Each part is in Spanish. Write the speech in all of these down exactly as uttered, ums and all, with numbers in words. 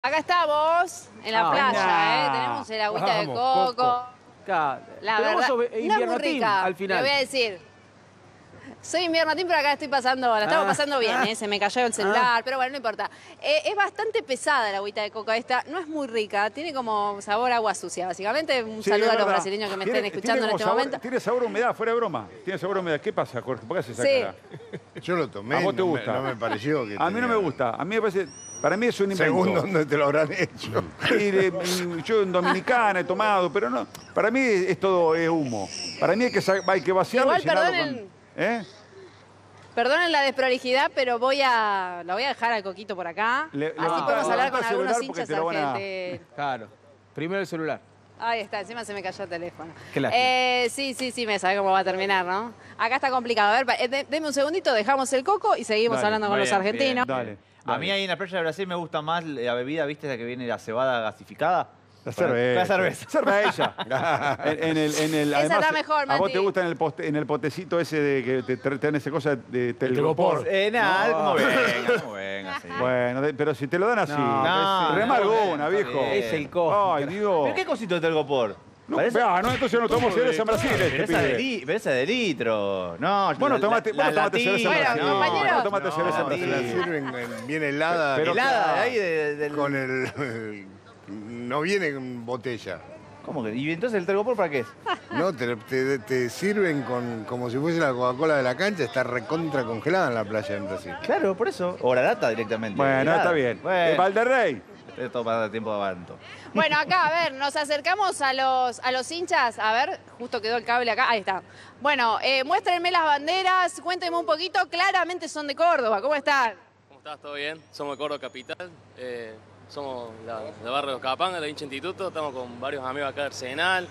Acá estamos, en la Ah, playa, nah. ¿eh? Tenemos el agüita Vamos, de coco. coco. Claro. La Pero vos verdad, sos no es muy invierno-team rica, al final. le voy a decir. Soy invierno team, pero acá estoy pasando, la estamos Ah. pasando bien, ¿eh? Se me cayó el celular, pero bueno, no importa. Eh, es bastante pesada la agüita de coco esta, no es muy rica, tiene como sabor a agua sucia, básicamente. Un Sí, saludo es a los verdad. brasileños que me Tiene- estén escuchando tiene en como este sabor- momento. Tiene sabor a humedad, fuera de broma. Tiene sabor a humedad. ¿Qué pasa, Jorge? ¿Por qué haces esa Sí. cara? Yo lo tomé. ¿A vos te no me- gusta? No me pareció que A mí no me tenía- gusta. A mí me parece... Para mí es un invento. Según dónde te lo habrán hecho. Y de- y yo en Dominicana he tomado, pero no. Para mí es todo es humo. Para mí hay que, sa- hay que vaciarlo Igual, y llenarlo perdonen- con... ¿Eh? Perdonen la desprolijidad, pero voy a, la voy a dejar al coquito por acá. Le- Así levantá- podemos hablar levantá con el algunos celular porque hinchas te lo van a- argentinos. Claro. Primero el celular. Ahí está, encima se me cayó el teléfono. Qué lástima. Eh, sí, sí, sí, me sabe cómo va a terminar, ¿no? Acá está complicado. A ver, pa- eh, de- deme un segundito, dejamos el coco y seguimos Dale, hablando con muy los bien, argentinos. bien. Dale. A mí ahí en la playa de Brasil me gusta más la bebida, ¿viste? La que viene la cebada gasificada. La cerveza. La cerveza. Cerveza. en, en el, en el, Esa además, está mejor, ¿A vos Mati. te gusta en el, poste- en el potecito ese de que te te traen esa cosa de telgopor? Eh, nada, No. como venga, como venga, sí. Bueno, de- pero si te lo dan así. No, Rema no, alguna, está viejo. bien. Es el coco. Ay, Dios. ¿Pero qué cosito de telgopor? No, Parece- vea, no, entonces no tomamos cerveza en Brasil. Pero Este esa, de pibe. li- pero esa de litro. No, Bueno, la- tomate, la- bueno, la tomate cerveza en Bueno, Brasil. compañeros. Bueno, tomate No, cerveza en Te la Brasil. sirven en- bien helada. Pero- helada de ahí de- del... Con el, el- No viene en botella. ¿Cómo que? ¿Y entonces el telgopor para qué es? No, te, te- te sirven con, como si fuese la Coca-Cola de la cancha. Está recontra congelada en la playa en Brasil. Claro, por eso. O la lata directamente. Bueno, helada. está bien. Bueno, Eh, Valderrey. esto para dar tiempo de avanto. Bueno, acá, a ver, nos acercamos a los, a los hinchas. A ver, justo quedó el cable acá. Ahí está. Bueno, eh, muéstrenme las banderas, cuéntenme un poquito. Claramente son de Córdoba. ¿Cómo están? ¿Cómo estás? ¿Todo bien? Somos de Córdoba Capital, eh, somos la, de Barrio Capanga, de hincha instituto, estamos con varios amigos acá de Arsenal,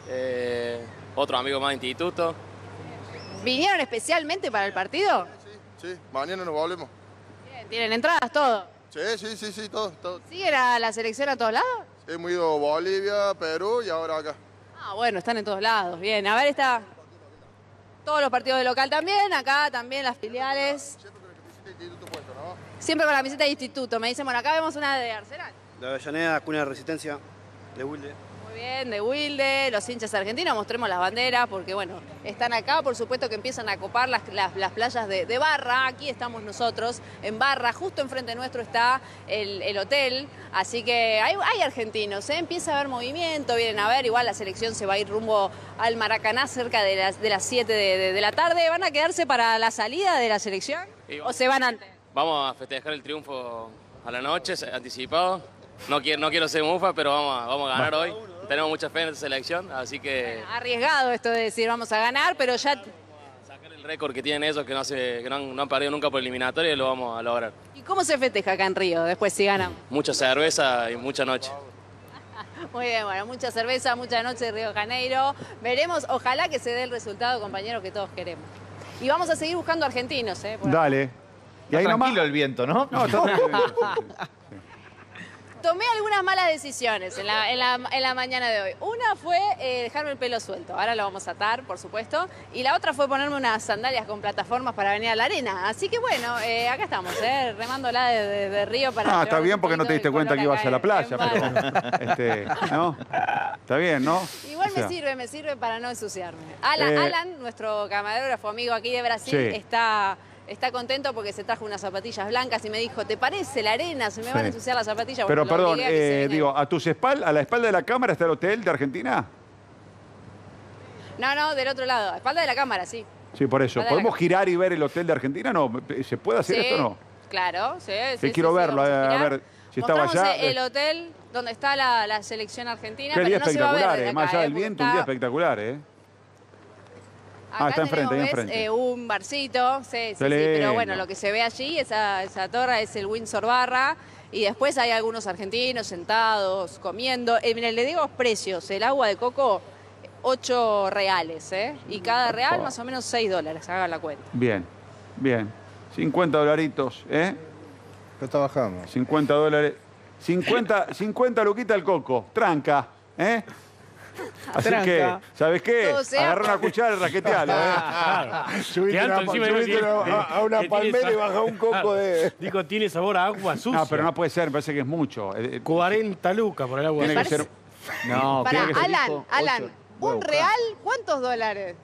eh, otros amigos más de instituto. ¿Vinieron especialmente para el partido? Sí, mañana nos volvemos. Bien, ¿tienen entradas, todo? Sí, sí, sí, sí, todo, todo. ¿Siguen a la selección a todos lados? Hemos ido a Bolivia, Perú y ahora acá. Ah, bueno, están en todos lados. Bien, a ver, está todos los partidos de local también, acá también las filiales. Siempre con el camiseta de instituto puesto, ¿no? Siempre con la camiseta de instituto. Me dicen, bueno, acá vemos una de Arsenal. De Avellaneda, Cuna de Resistencia, de Wilde. Muy bien, de Wilde, los hinchas argentinos, mostremos las banderas, porque bueno, están acá, por supuesto que empiezan a copar las, las, las playas de, de Barra, aquí estamos nosotros, en Barra, justo enfrente nuestro está el, el hotel, así que hay, hay argentinos, ¿eh? Empieza a haber movimiento, vienen a ver, igual la selección se va a ir rumbo al Maracaná cerca de las, de las siete de, de- de la tarde, ¿van a quedarse para la salida de la selección Y o vamos. se van antes? Vamos a festejar el triunfo a la noche, anticipado. No quiero, no quiero ser mufa, pero vamos a, vamos a ganar hoy. Tenemos mucha fe en esta selección, así que Arriesgado esto de decir vamos a ganar, pero ya... sacar el récord que tienen ellos, que no, se, que no, han, no han perdido nunca por eliminatoria, y lo vamos a lograr. ¿Y cómo se festeja acá en Río después si ganan? Mucha cerveza y mucha noche. Muy bien, bueno, mucha cerveza, mucha noche de Río de Janeiro. Veremos, ojalá que se dé el resultado, compañeros, que todos queremos. Y vamos a seguir buscando argentinos, ¿eh? Por acá. Dale. Y Está ahí nomás... tranquilo el viento, ¿no? No, está tranquilo. Tomé algunas malas decisiones en la, en la- en la mañana de hoy. Una fue eh, dejarme el pelo suelto, ahora lo vamos a atar, por supuesto. Y la otra fue ponerme unas sandalias con plataformas para venir a la arena. Así que bueno, eh, acá estamos, ¿eh? Remándola de, de- de Río para... Ah, está llevarnos bien un porque no te poquito diste de cuenta color que ibas acá a la en- playa, en Barra. pero... Este, ¿no? Está bien, ¿no? Igual O sea, me sirve, me sirve para no ensuciarme. Alan, Eh, Alan, nuestro camarógrafo amigo aquí de Brasil, Sí. está, está contento porque se trajo unas zapatillas blancas y me dijo, ¿te parece la arena? Se me van a Sí. ensuciar las zapatillas. Pero Bueno, lo perdón, obligué a que se eh, venga. digo, a tus espaldas, a la espalda de la cámara está el hotel de Argentina. No, no, del otro lado, a espalda de la cámara, sí. Sí, por eso. Espalda de la ¿Podemos cámara. girar y ver el hotel de Argentina? No, ¿se puede hacer Sí, esto o no? claro, sí. Sí, sí, quiero sí, sí, verlo, vamos a girar. ver si estaba Mostramos allá. el hotel donde está la, la selección argentina, Qué pero día no se va a ver espectacular, desde eh, más acá, allá eh, del porque viento, un día está- espectacular, ¿eh? Acá Ah, está enfrente, tenemos, ahí ¿ves? enfrente. Eh, un barcito, sí, sí, sí, Qué pero lindo. bueno, lo que se ve allí, esa, esa torre es el Windsor Barra, y después hay algunos argentinos sentados, comiendo. Eh, miren, le digo los precios, el agua de coco, ocho reales, ¿eh? Y cada real más o menos seis dólares, hagan la cuenta. Bien, bien. cincuenta dolaritos, ¿eh? Pero está bajando. cincuenta dólares. cincuenta, cincuenta luquitas al coco. Tranca, ¿eh? Así Tranca. que, ¿sabes qué? Todo sea Agarra una cuchara y raquetealo, ¿eh? Claro. Subite, Que alto una- encima subite tiene- una- a, a una que tiene palmera y sa- baja un coco de... Digo, tiene sabor a agua sucia. No, pero no puede ser, me parece que es mucho. Eh, eh, cuarenta lucas por el agua Tiene que sucia. ser... No, Pará, tiene que ser... Alan, dijo Alan, ocho. Voy a ¿un buscar. real cuántos dólares?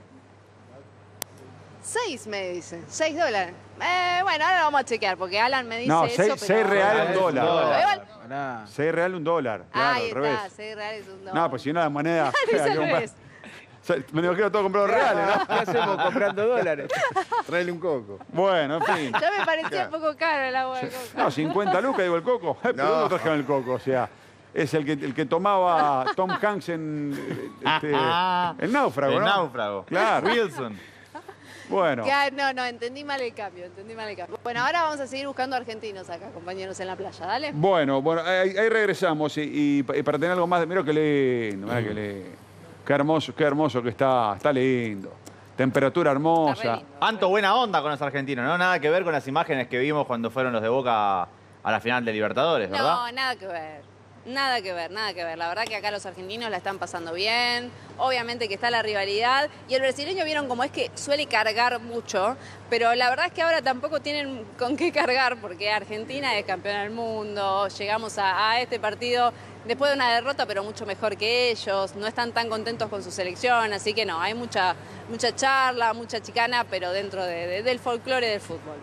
Seis, me dice. Seis dólares. Eh, bueno, ahora lo vamos a chequear, porque Alan me dice No, eso, seis, pero... seis reales un Es un dólar. dólar. Igual- Pará. seis reales un dólar. Claro, Ahí al revés. está, seis reales un dólar. No, pues si no la moneda... Es hay al que comprar- revés. O sea, me imagino todo comprado reales, ¿no? ¿Qué hacemos comprando dólares? Traele un coco. Bueno, en fin. Ya me parecía un poco caro el agua de coco. No, cincuenta lucas, digo, el coco. Eh, pero No. ¿dónde trajeron el coco? O sea, es el que, el que tomaba Tom Hanks en este, El Náufrago, El ¿no? Náufrago. Claro. Wilson. Bueno, Que, ah, no, no, entendí mal el cambio, entendí mal el cambio. Bueno, ahora vamos a seguir buscando argentinos acá, compañeros en la playa, dale. bueno, bueno, ahí, ahí regresamos. Y, y- y para tener algo más de... Mira qué lindo, mira qué lindo. Qué hermoso, qué hermoso que está. Está lindo. Temperatura Está re hermosa. lindo. Anto, buena onda con los argentinos, ¿no? Nada que ver con las imágenes que vimos cuando fueron los de Boca a la final de Libertadores, ¿verdad? No, nada que ver. Nada que ver, nada que ver. La verdad que acá los argentinos la están pasando bien. Obviamente que está la rivalidad. Y el brasileño vieron como es que suele cargar mucho. Pero la verdad es que ahora tampoco tienen con qué cargar porque Argentina es campeona del mundo. Llegamos a, a este partido después de una derrota, pero mucho mejor que ellos. No están tan contentos con su selección. Así que no, hay mucha, mucha charla, mucha chicana, pero dentro de- de- del folclore del fútbol.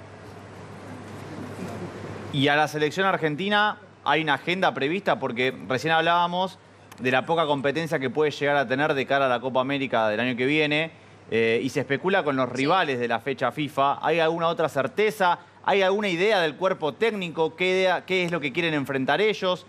Y a la selección argentina hay una agenda prevista porque recién hablábamos de la poca competencia que puede llegar a tener de cara a la Copa América del año que viene eh, y se especula con los rivales de la fecha FIFA. ¿Hay alguna otra certeza? ¿Hay alguna idea del cuerpo técnico? ¿Qué, idea- qué es lo que quieren enfrentar ellos?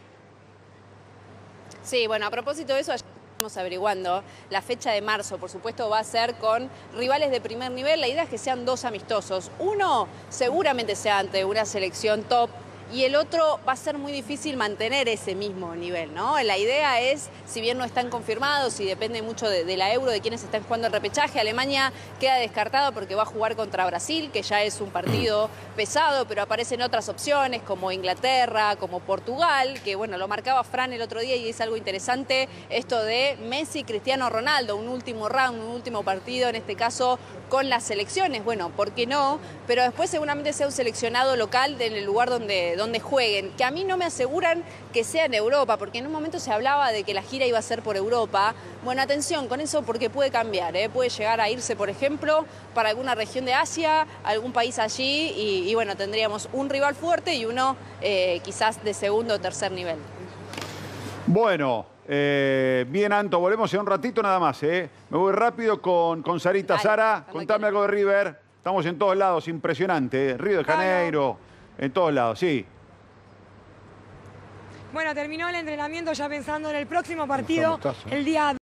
Sí, bueno, a propósito de eso, ayer estamos averiguando. La fecha de marzo, por supuesto, va a ser con rivales de primer nivel. La idea es que sean dos amistosos. Uno seguramente sea ante una selección top y el otro va a ser muy difícil mantener ese mismo nivel, ¿no? La idea es, si bien no están confirmados y depende mucho de, de la Euro, de quienes están jugando el repechaje, Alemania queda descartado porque va a jugar contra Brasil, que ya es un partido pesado, pero aparecen otras opciones como Inglaterra, como Portugal, que bueno, lo marcaba Fran el otro día y es algo interesante esto de Messi, Cristiano Ronaldo, un último round, un último partido, en este caso con las selecciones. Bueno, ¿por qué no? Pero después seguramente sea un seleccionado local en el lugar donde, donde jueguen, que a mí no me aseguran que sea en Europa, porque en un momento se hablaba de que la gira iba a ser por Europa. Bueno, atención con eso porque puede cambiar, ¿eh? Puede llegar a irse, por ejemplo, para alguna región de Asia, algún país allí, y, y bueno, tendríamos un rival fuerte y uno eh, quizás de segundo o tercer nivel. Bueno, eh, bien, Anto, volvemos en un ratito nada más, ¿eh? Me voy rápido con, con Sarita. Dale, Sara, cuando contame quieras. algo de River. Estamos en todos lados, impresionante, ¿eh? Río de Janeiro, en todos lados, sí. Bueno, terminó el entrenamiento ya pensando en el próximo partido, mostaza. el día